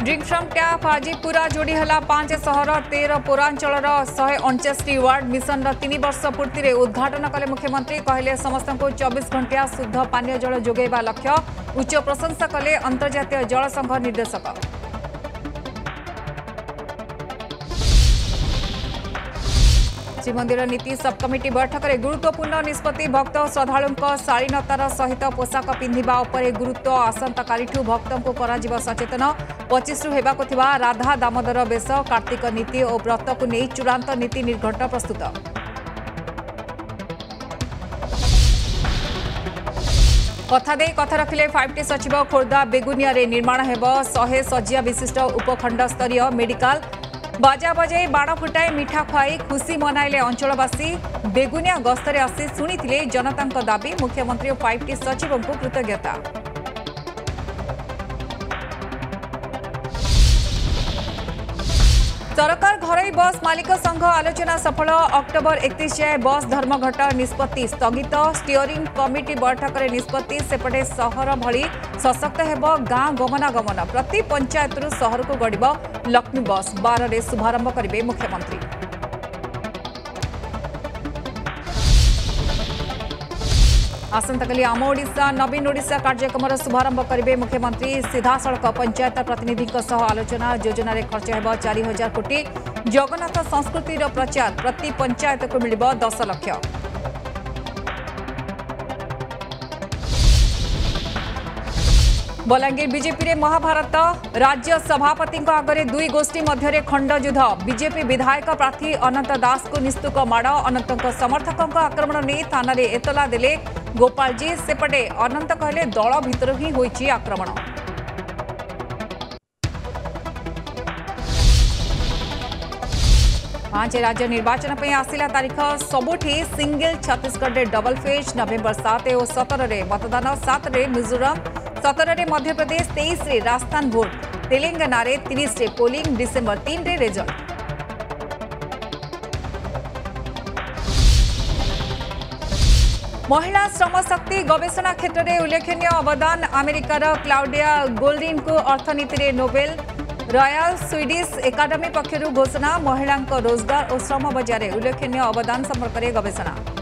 Drink from tap आज पूरा जोड़ी है 5 सहर 13 पौरांचल 149 वार्ड मिशन 3 वर्ष पूर्ति उद्घाटन कले मुख्यमंत्री कहले समस्त को 24 घंटिया शुद्ध पानीय जल जोगेबा लक्ष्य उच्च प्रशंसा कले अंतर्जातीय जल संघ निर्देशक। श्रीमंदिर नीति सब कमिटी बैठक में गुरुत्वपूर्ण निष्पत्ति भक्त श्रद्धालुं शालीनतार सहित पोशाक पिंधिबा उपरे गुरुत्व आसंताकाली भक्तों को कराजिबा सचेतन 25 हेबाकु थिबा राधा दामोदर बेश कार्तिक नीति और व्रत को नहीं चूड़ांत नीति निर्घंट प्रस्तुत। कथा दे कथा रखिले 5T सचिव खोर्धा बेगुनिया रे निर्माण हेब 100 सजिया विशिष्ट उपखंड स्तरीय मेडिकल बाजा बजाई बाण फुटाई मिठा खुआई खुशी मनाइले अंचलवासी बेगुनिया गस्तरे आसी शुणिथिले जनता दाबी मुख्यमंत्री और 5T सचिवों को कृतज्ञता। सरकार घरोई बस मालिक संघ आलोचना सफल अक्टोबर 31 जाए बस धर्मघट निष्पत्ति स्थगित स्टीयरिंग कमिटी बैठक में निष्पत्ति सेपटे सहर भली सशक्त हेब गाँ गमनागमन प्रति पंचायत सहर को गड़ब लक्ष्मी बस 12 रे शुभारंभ करेंगे मुख्यमंत्री। आसंताकाली आम ओडिशा नवीन ओडिशा कार्यक्रम शुभारंभ करेंगे मुख्यमंत्री सीधासख पंचायत प्रतिनिधि आलोचना योजन खर्च हो 4000 कोटी जगन्नाथ संस्कृति प्रचार प्रति पंचायत को मिल 10 लाख। बलांगीर बीजेपी रे महाभारत राज्य सभापति आगे 2 गोष्ठी मध्य खंडयुद्ध बीजेपी विधायक प्रार्थी अनंत दास को निस्तुक माड़ अनंत समर्थकों आक्रमण नहीं थाना रे एतला देले गोपाल जी सेपटे अनंत कहले दल भितर ही होईची आक्रमण। पांच राज्य निर्वाचन पर आसिला तारीख सबुठी सिंगल छत्तीसगढ़ रे डबल फेज नवेम्बर 7 और 17 रे मतदान 7 रे मिजोरम 17 रे मध्य प्रदेश 23 रे राजस्थान भोट तेलंगाना रे 30 रे पोलिंग डिसेंबर 3 रे रिजल्ट। महिला श्रम शक्ति गवेषणा क्षेत्र में उल्लेखनीय अवदान अमेरिकार क्लाउडिया गोल्डिन को अर्थनीति रे नोबेल रॉयल स्वीडिश एकाडेमी पक्षर घोषणा महिला रोजगार और श्रम बजार उल्लेखनीय अवदान संपर्क में गवेषणा।